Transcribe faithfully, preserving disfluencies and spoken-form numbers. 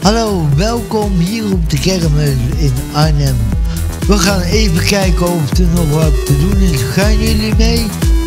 Hallo, welkom hier op de kermis in Arnhem. We gaan even kijken of er nog wat te doen is. Gaan jullie mee?